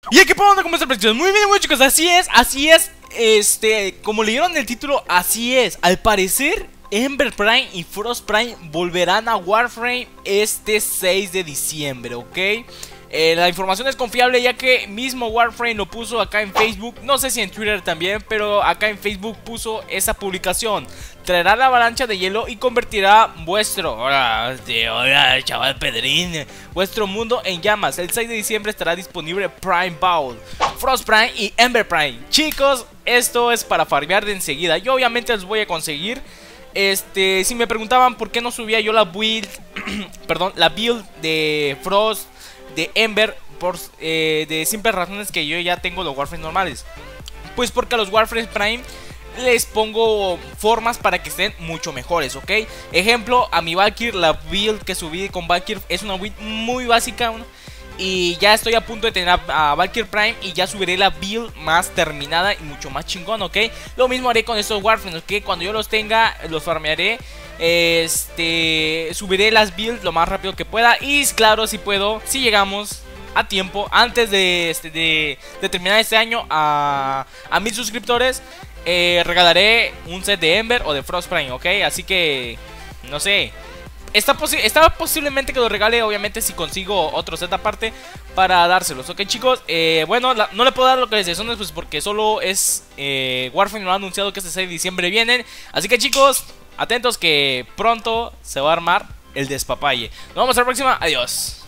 Y aquí podemos ver cómo está el muy bien, chicos, así es, como leyeron en el título, así es. Al parecer, Ember Prime y Frost Prime volverán a Warframe este 6 de diciembre, ¿ok? La información es confiable ya que mismo Warframe lo puso acá en Facebook. No sé si en Twitter también, pero acá en Facebook puso esa publicación. Traerá la avalancha de hielo y convertirá hola chaval Pedrín, vuestro mundo en llamas. El 6 de diciembre estará disponible Prime Bowl, Frost Prime y Ember Prime. Chicos, esto es para farmear de enseguida. Yo obviamente los voy a conseguir. Si me preguntaban por qué no subía yo la build perdón, la build de Frost, de Ember, de simples razones que yo ya tengo los Warframes normales. Pues porque a los Warframes Prime les pongo formas para que estén mucho mejores, ¿ok? Ejemplo, a mi Valkyr, la build que subí con Valkyr es una build muy básica, ¿no? Y ya estoy a punto de tener a Valkyr Prime y ya subiré la build más terminada y mucho más chingón, ¿ok? Lo mismo haré con estos Warframes, ¿ok? Cuando yo los tenga, los farmearé. Subiré las builds lo más rápido que pueda. Y claro, si puedo, si llegamos a tiempo, antes de terminar este año, a 1000 suscriptores, regalaré un set de Ember o de Frost Prime, ¿ok? Así que, no sé, está posiblemente que lo regale, obviamente, si consigo otro set aparte para dárselos, ¿ok, chicos? Bueno, no le puedo dar lo que les deseo, pues porque solo es Warframe lo ha anunciado que este 6 de diciembre vienen. Así que, chicos, atentos que pronto se va a armar el despapalle. Nos vemos a la próxima, adiós.